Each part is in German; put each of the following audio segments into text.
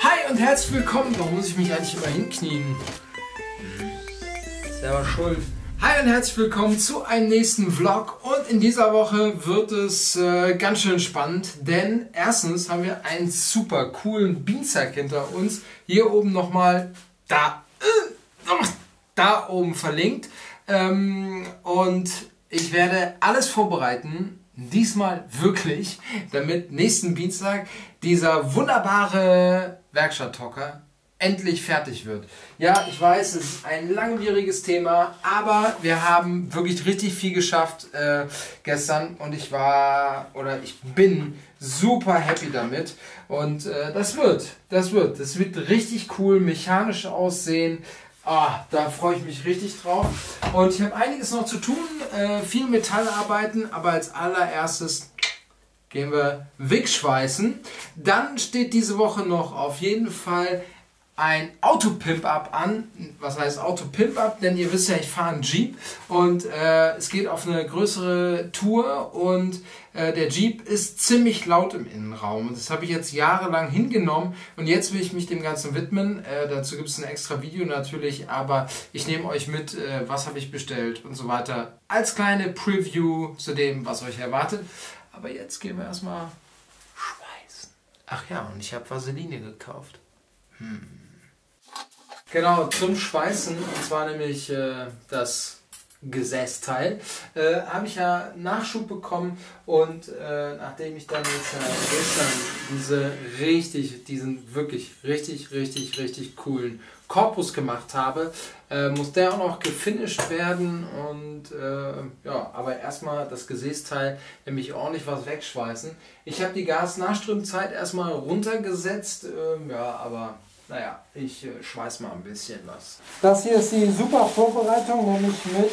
Hi und herzlich willkommen. Warum muss ich mich eigentlich immer hinknien? Selber schuld. Hi und herzlich willkommen zu einem nächsten Vlog. Und in dieser Woche wird es ganz schön spannend, denn erstens haben wir einen super coolen Beanstag hinter uns. Hier oben nochmal da oben verlinkt. Und ich werde alles vorbereiten, diesmal wirklich, damit nächsten Dienstag dieser wunderbare Werkstatthocker endlich fertig wird. Ja, ich weiß, es ist ein langwieriges Thema, aber wir haben wirklich richtig viel geschafft gestern und ich bin super happy damit und das wird richtig cool, mechanisch aussehen. Da freue ich mich richtig drauf. Und ich habe einiges noch zu tun, viel Metallarbeiten, aber als allererstes gehen wir Wegschweißen. Dann steht diese Woche noch auf jeden Fall ein Auto-Pimp-Up an. Was heißt Auto-Pimp-Up? Denn ihr wisst ja, ich fahre einen Jeep und es geht auf eine größere Tour und der Jeep ist ziemlich laut im Innenraum. Und das habe ich jetzt jahrelang hingenommen und jetzt will ich mich dem Ganzen widmen. Dazu gibt es ein extra Video natürlich, aber ich nehme euch mit, was habe ich bestellt und so weiter. Als kleine Preview zu dem, was euch erwartet. Aber jetzt gehen wir erstmal schweißen. Ach ja, und ich habe Vaseline gekauft. Genau, zum Schweißen, und zwar nämlich das Gesäßteil, habe ich ja Nachschub bekommen und nachdem ich dann jetzt gestern diesen wirklich richtig coolen Korpus gemacht habe, muss der auch noch gefinisht werden und ja, aber erstmal das Gesäßteil nämlich ordentlich was wegschweißen. Ich habe die Gasnachströmzeit erstmal runtergesetzt, ja, aber naja, ich schweiß mal ein bisschen was. Das hier ist die super Vorbereitung, nämlich mit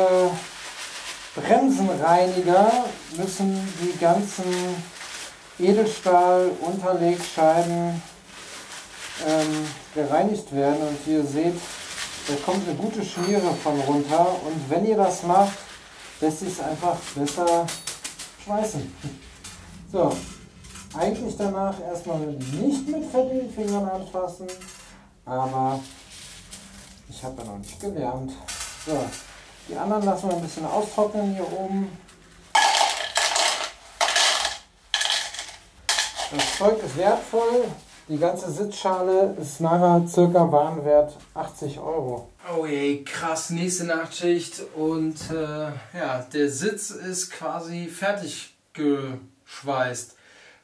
Bremsenreiniger müssen die ganzen Edelstahl-Unterlegscheiben gereinigt werden. Und ihr seht, da kommt eine gute Schmiere von runter. Und wenn ihr das macht, lässt sich es einfach besser schweißen. So. Eigentlich danach erstmal nicht mit fettigen Fingern anfassen, aber ich habe ja noch nicht gelernt. So, die anderen lassen wir ein bisschen austrocknen hier oben. Das Zeug ist wertvoll, die ganze Sitzschale ist nachher circa Warenwert 80 €. Oh je, krass, nächste Nachtschicht und ja, der Sitz ist quasi fertig geschweißt.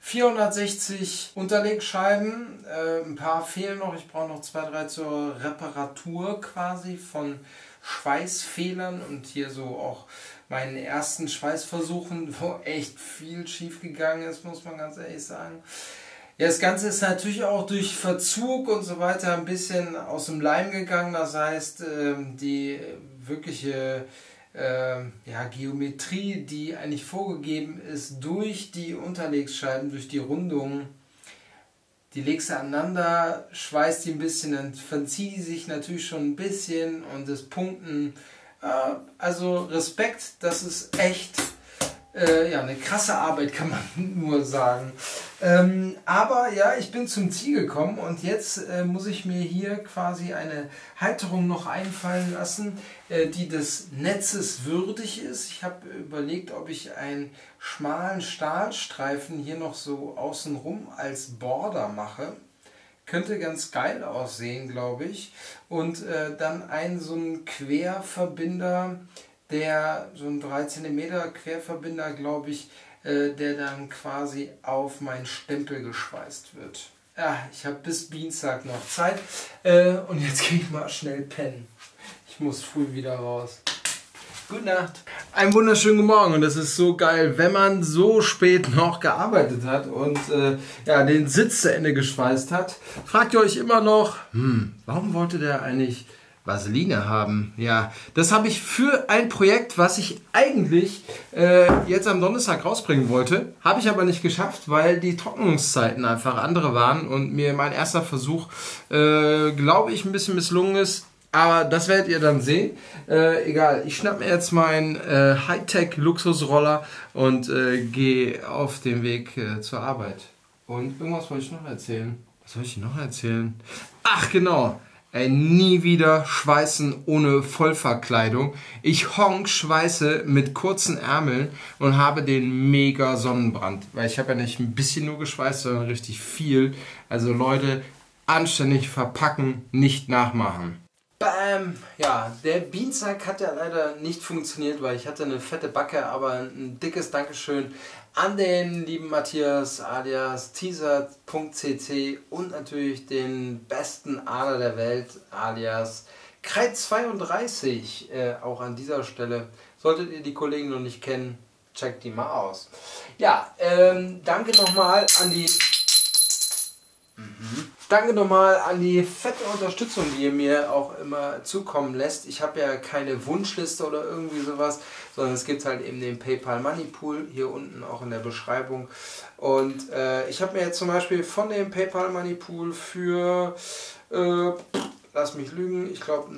460 Unterlegscheiben, ein paar fehlen noch, ich brauche noch 2, 3 zur Reparatur quasi von Schweißfehlern und hier so auch meinen ersten Schweißversuchen, wo echt viel schief gegangen ist, muss man ganz ehrlich sagen. Ja, das Ganze ist natürlich auch durch Verzug und so weiter ein bisschen aus dem Leim gegangen, das heißt, die wirkliche ja, Geometrie, die eigentlich vorgegeben ist durch die Unterlegscheiben, durch die Rundungen, die legst du aneinander, schweißt die ein bisschen, dann verziehen die sich natürlich schon ein bisschen und das Punkten, also Respekt, das ist echt ja, eine krasse Arbeit, kann man nur sagen. Aber ja, ich bin zum Ziel gekommen und jetzt muss ich mir hier quasi eine Halterung noch einfallen lassen, die des Netzes würdig ist. Ich habe überlegt, ob ich einen schmalen Stahlstreifen hier noch so außenrum als Border mache. Könnte ganz geil aussehen, glaube ich. Und dann so einen Querverbinder, so ein 3 cm Querverbinder, glaube ich, der dann quasi auf meinen Stempel geschweißt wird. Ja, ich habe bis Dienstag noch Zeit und jetzt gehe ich mal schnell pennen. Ich muss früh wieder raus. Gute Nacht. Einen wunderschönen guten Morgen und das ist so geil, wenn man so spät noch gearbeitet hat und ja, den Sitz zu Ende geschweißt hat. Fragt ihr euch immer noch, warum wollte der eigentlich Vaseline haben? Ja, das habe ich für ein Projekt, was ich eigentlich jetzt am Donnerstag rausbringen wollte. Habe ich aber nicht geschafft, weil die Trocknungszeiten einfach andere waren und mir mein erster Versuch, glaube ich, ein bisschen misslungen ist. Aber das werdet ihr dann sehen. Egal, ich schnapp mir jetzt meinen Hightech-Luxusroller und gehe auf den Weg zur Arbeit. Und irgendwas wollte ich noch erzählen. Was soll ich noch erzählen? Ach genau, ey, nie wieder schweißen ohne Vollverkleidung. Ich schweiße mit kurzen Ärmeln und habe den mega Sonnenbrand. Weil ich habe ja nicht ein bisschen nur geschweißt, sondern richtig viel. Also Leute, anständig verpacken, nicht nachmachen. Bam! Ja, der Beansack hat ja leider nicht funktioniert, weil ich hatte eine fette Backe, aber ein dickes Dankeschön an den lieben Matthias alias teaser.cc und natürlich den besten Ader der Welt alias Kreit32. Auch an dieser Stelle, solltet ihr die Kollegen noch nicht kennen, checkt die mal aus. Ja, danke nochmal an die... Danke nochmal an die fette Unterstützung, die ihr mir auch immer zukommen lässt. Ich habe ja keine Wunschliste oder irgendwie sowas, sondern es gibt halt eben den PayPal Money Pool hier unten auch in der Beschreibung. Und ich habe mir jetzt zum Beispiel von dem PayPal Money Pool für, lass mich lügen, ich glaube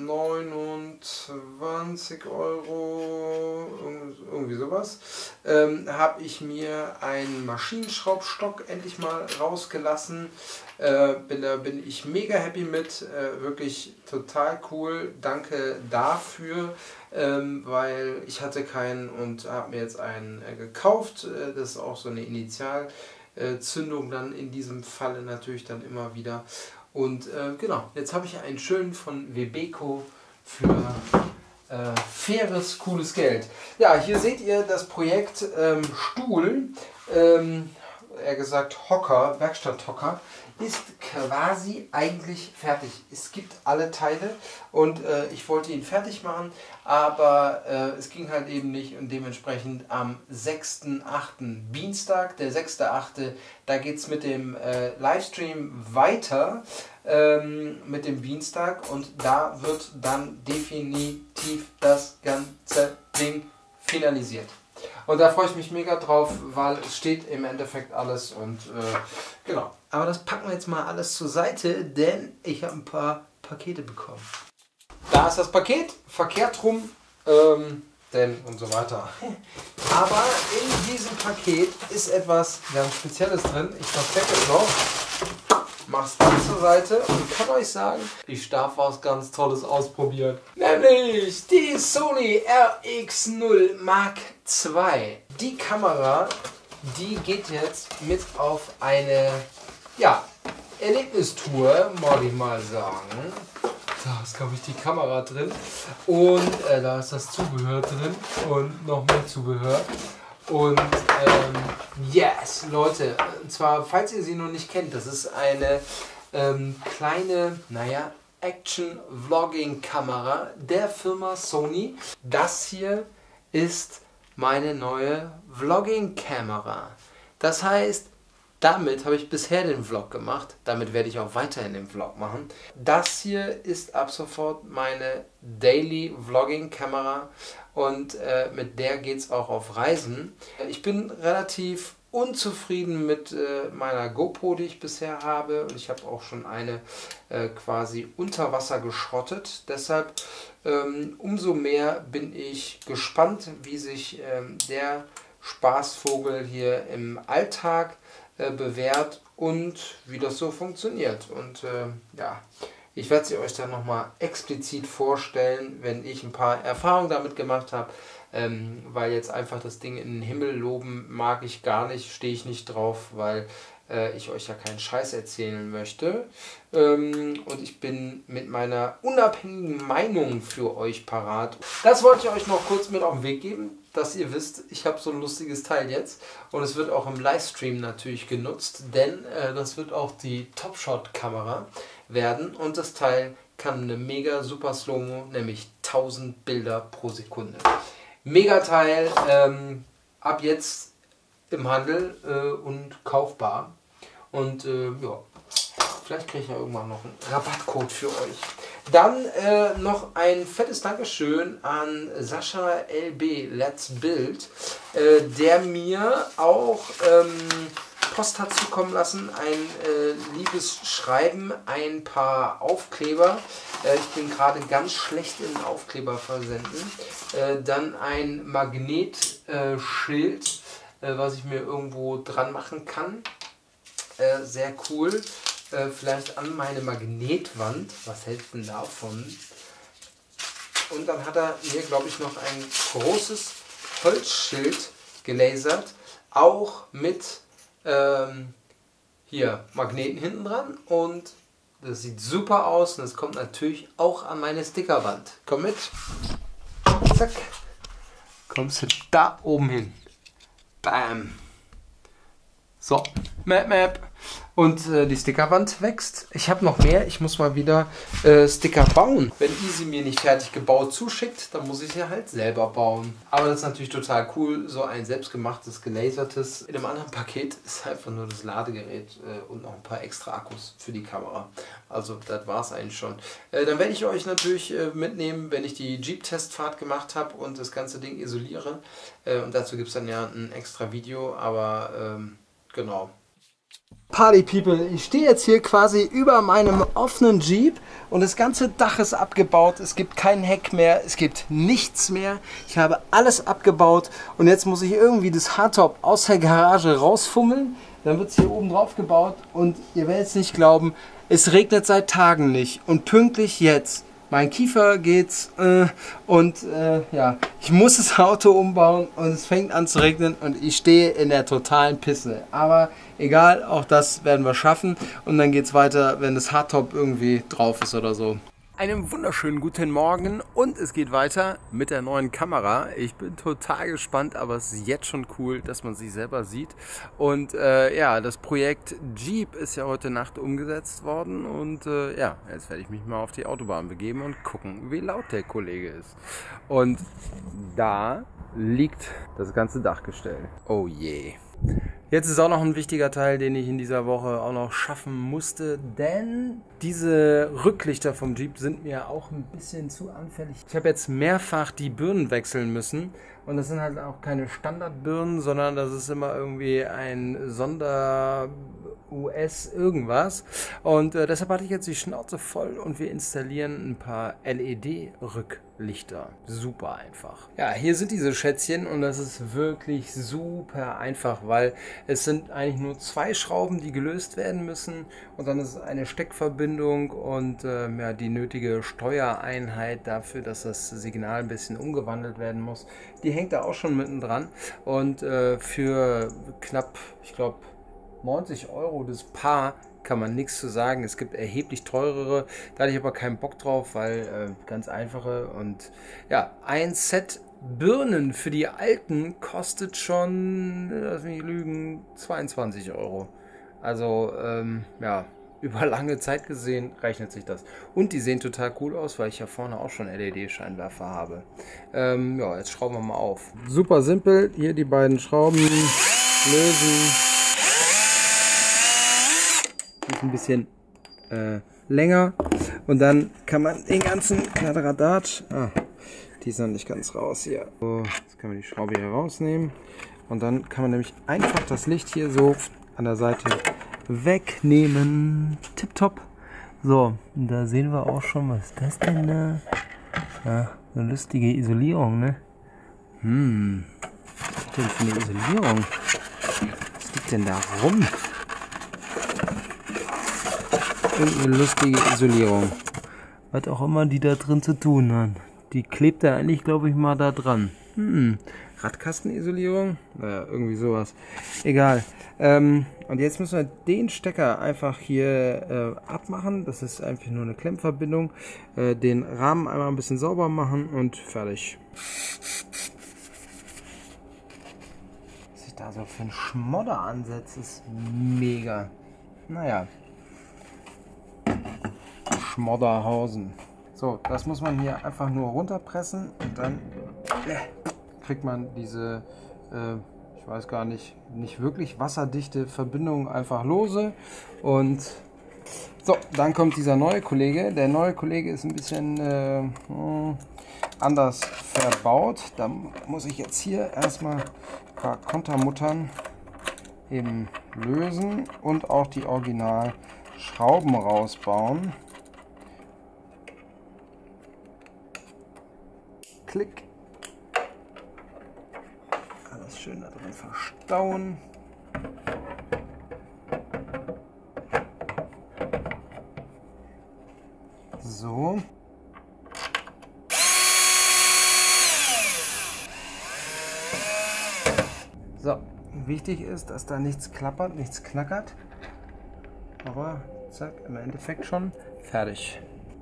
29 Euro, irgendwie sowas, habe ich mir einen Maschinenschraubstock endlich mal rausgelassen. Da bin ich mega happy mit, wirklich total cool, danke dafür, weil ich hatte keinen und habe mir jetzt einen gekauft. Das ist auch so eine Initialzündung dann in diesem Falle natürlich dann immer wieder. Und genau, jetzt habe ich einen schönen von Webeco für faires, cooles Geld. Ja, hier seht ihr das Projekt Stuhl, eher gesagt Hocker, Werkstatthocker, ist quasi eigentlich fertig. Es gibt alle Teile und ich wollte ihn fertig machen, aber es ging halt eben nicht und dementsprechend am 6.8. Dienstag, der 6.8., da geht es mit dem Livestream weiter mit dem Dienstag und da wird dann definitiv das ganze Ding finalisiert. Und da freue ich mich mega drauf, weil es steht im Endeffekt alles und genau. Aber das packen wir jetzt mal alles zur Seite, denn ich habe ein paar Pakete bekommen. Da ist das Paket, verkehrt rum, denn und so weiter. Aber in diesem Paket ist etwas ganz Spezielles drin. Ich verstecke es noch. Mach's dann zur Seite und kann euch sagen, ich darf was ganz Tolles ausprobieren. Nämlich die Sony RX0 Mark II. Die Kamera, die geht jetzt mit auf eine Erlebnistour, mag ich mal sagen. Da ist, glaube ich, die Kamera drin und da ist das Zubehör drin und noch mehr Zubehör. Und yes, Leute, und zwar, falls ihr sie noch nicht kennt, das ist eine kleine, Action-Vlogging-Kamera der Firma Sony. Das hier ist meine neue Vlogging-Kamera. Das heißt, damit habe ich bisher den Vlog gemacht, damit werde ich auch weiterhin den Vlog machen. Das hier ist ab sofort meine Daily Vlogging Kamera und mit der geht es auch auf Reisen. Ich bin relativ unzufrieden mit meiner GoPro, die ich bisher habe, und ich habe auch schon eine quasi unter Wasser geschrottet. Deshalb umso mehr bin ich gespannt, wie sich der Spaßvogel hier im Alltag bewährt und wie das so funktioniert. Und ich werde sie euch dann nochmal explizit vorstellen, wenn ich ein paar Erfahrungen damit gemacht habe, weil jetzt einfach das Ding in den Himmel loben mag ich gar nicht, stehe ich nicht drauf, weil ich euch ja keinen Scheiß erzählen möchte. Und ich bin mit meiner unabhängigen Meinung für euch parat. Das wollte ich euch noch kurz mit auf den Weg geben, dass ihr wisst, ich habe so ein lustiges Teil jetzt und es wird auch im Livestream natürlich genutzt, denn das wird auch die Top-Shot-Kamera werden und das Teil kann eine mega super Slow-Mo, nämlich 1000 Bilder pro Sekunde. Mega Teil, ab jetzt im Handel und kaufbar und vielleicht kriege ich ja irgendwann noch einen Rabattcode für euch. Dann noch ein fettes Dankeschön an Sascha LB Let's Build, der mir auch Post hat zukommen lassen, ein liebes Schreiben, ein paar Aufkleber. Ich bin gerade ganz schlecht in Aufkleber versenden. Dann ein Magnetschild, was ich mir irgendwo dran machen kann. Sehr cool. vielleicht an meine Magnetwand. Was hältst du denn davon? Und dann hat er mir, glaube ich, noch ein großes Holzschild gelasert. Auch mit hier Magneten hinten dran. Und das sieht super aus. Und das kommt natürlich auch an meine Stickerwand. Komm mit. Zack. Kommst du da oben hin. Bam. So. Map. Und die Stickerwand wächst. Ich habe noch mehr. Ich muss mal wieder Sticker bauen. Wenn Easy mir nicht fertig gebaut zuschickt, dann muss ich sie halt selber bauen. Aber das ist natürlich total cool. So ein selbstgemachtes, gelasertes. In einem anderen Paket ist einfach nur das Ladegerät und noch ein paar extra Akkus für die Kamera. Also das war es eigentlich schon. Dann werde ich euch natürlich mitnehmen, wenn ich die Jeep-Testfahrt gemacht habe und das ganze Ding isoliere. Und dazu gibt es dann ja ein extra Video. Aber genau. Party People, ich stehe jetzt hier quasi über meinem offenen Jeep und das ganze Dach ist abgebaut. Es gibt kein Heck mehr, es gibt nichts mehr. Ich habe alles abgebaut und jetzt muss ich irgendwie das Hardtop aus der Garage rausfummeln. Dann wird es hier oben drauf gebaut und ihr werdet es nicht glauben, es regnet seit Tagen nicht und pünktlich jetzt. Mein Kiefer geht's ja, ich muss das Auto umbauen und es fängt an zu regnen und ich stehe in der totalen Pisse. Aber egal, auch das werden wir schaffen und dann geht's weiter, wenn das Hardtop irgendwie drauf ist oder so. Einen wunderschönen guten Morgen und es geht weiter mit der neuen Kamera. Ich bin total gespannt, aber es ist jetzt schon cool, dass man sie selber sieht. Und ja, das Projekt Jeep ist ja heute Nacht umgesetzt worden und ja, jetzt werde ich mich mal auf die Autobahn begeben und gucken, wie laut der Kollege ist. Und da liegt das ganze Dachgestell. Oh je. Jetzt ist auch noch ein wichtiger Teil, den ich in dieser Woche auch noch schaffen musste, denn diese Rücklichter vom Jeep sind mir auch ein bisschen zu anfällig. Ich habe jetzt mehrfach die Birnen wechseln müssen und das sind halt auch keine Standardbirnen, sondern das ist immer irgendwie ein Sonder-US irgendwas und deshalb hatte ich jetzt die Schnauze voll und wir installieren ein paar LED-Rücklichter. Super einfach. Ja, hier sind diese Schätzchen und das ist wirklich super einfach, weil es sind eigentlich nur 2 Schrauben, die gelöst werden müssen und dann ist eine Steckverbindung und ja, die nötige Steuereinheit dafür, dass das Signal ein bisschen umgewandelt werden muss. Die hängt da auch schon mitten dran und für knapp, ich glaube 90 € das Paar kann man nichts zu sagen. Es gibt erheblich teurere, da hatte ich aber keinen Bock drauf, weil ganz einfache und ja, ein Set Birnen für die alten kostet schon, lass mich lügen, 22 €. Also ja, über lange Zeit gesehen rechnet sich das. Und die sehen total cool aus, weil ich ja vorne auch schon LED-Scheinwerfer habe. Ja, jetzt schrauben wir mal auf. Super simpel, hier die beiden Schrauben lösen. Ist ein bisschen länger und dann kann man den ganzen Kladderadatsch, die ist noch nicht ganz raus hier. So, jetzt können wir die Schraube hier rausnehmen und dann kann man nämlich einfach das Licht hier so an der Seite wegnehmen. Tipptopp. So, und da sehen wir auch schon, was ist das denn da? Ja, eine lustige Isolierung, ne? Was ist denn für eine Isolierung? Was liegt denn da rum? Irgendeine lustige Isolierung. Was auch immer die da drin zu tun hat. Die klebt da eigentlich, glaube ich, mal da dran. Radkastenisolierung? Naja, irgendwie sowas. Egal. Und jetzt müssen wir den Stecker einfach hier abmachen. Das ist einfach nur eine Klemmverbindung. Den Rahmen einmal ein bisschen sauber machen und fertig. Was sich da so für ein Schmodder ansetzt, ist mega. Naja. Schmodderhausen. So, das muss man hier einfach nur runterpressen und dann kriegt man diese, ich weiß gar nicht, nicht wirklich wasserdichte Verbindung einfach lose. Und so, dann kommt dieser neue Kollege. Der neue Kollege ist ein bisschen anders verbaut. Da muss ich jetzt hier erstmal ein paar Kontermuttern eben lösen und auch die Originalschrauben rausbauen. Klick. Alles schön da drin verstauen. So. So, wichtig ist, dass da nichts klappert, nichts knackert. Aber zack, im Endeffekt schon fertig.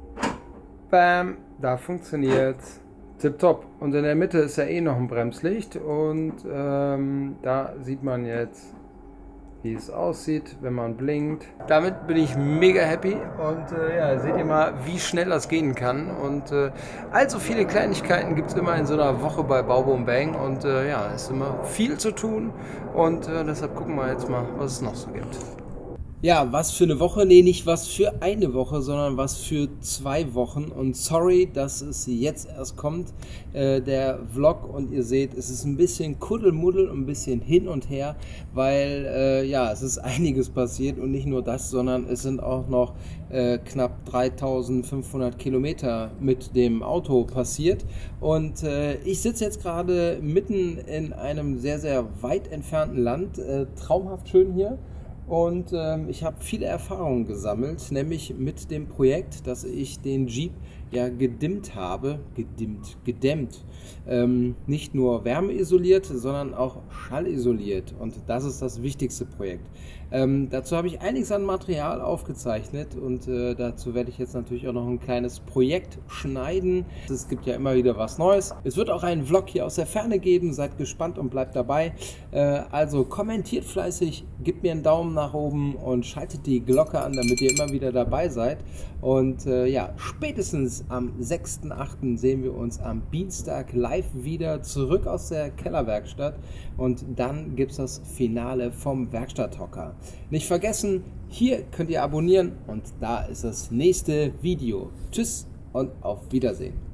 Bam, da funktioniert's. Tipptopp. Und in der Mitte ist ja eh noch ein Bremslicht und da sieht man jetzt, wie es aussieht, wenn man blinkt. Damit bin ich mega happy und ja, seht ihr mal, wie schnell das gehen kann. Und allzu viele Kleinigkeiten gibt es immer in so einer Woche bei Bauboom Bang und ja, es ist immer viel zu tun und deshalb gucken wir jetzt mal, was es noch so gibt. Ja, was für eine Woche? Nee, nicht was für eine Woche, sondern was für 2 Wochen. Und sorry, dass es jetzt erst kommt, der Vlog. Und ihr seht, es ist ein bisschen Kuddelmuddel und ein bisschen hin und her, weil ja, es ist einiges passiert. Und nicht nur das, sondern es sind auch noch knapp 3500 Kilometer mit dem Auto passiert. Und ich sitze jetzt gerade mitten in einem sehr, sehr weit entfernten Land. Traumhaft schön hier. Und ich habe viele Erfahrungen gesammelt, nämlich mit dem Projekt, dass ich den Jeep ja gedämmt habe, gedämmt. Nicht nur wärmeisoliert, sondern auch schallisoliert. Und das ist das wichtigste Projekt. Dazu habe ich einiges an Material aufgezeichnet und dazu werde ich jetzt natürlich auch noch ein kleines Projekt schneiden. Es gibt ja immer wieder was Neues. Es wird auch einen Vlog hier aus der Ferne geben. Seid gespannt und bleibt dabei. Also kommentiert fleißig, gebt mir einen Daumen nach oben und schaltet die Glocke an, damit ihr immer wieder dabei seid. Und ja, spätestens am 6.8. sehen wir uns am Dienstag live wieder zurück aus der Kellerwerkstatt und dann gibt es das Finale vom Werkstatthocker. Nicht vergessen, hier könnt ihr abonnieren und da ist das nächste Video. Tschüss und auf Wiedersehen.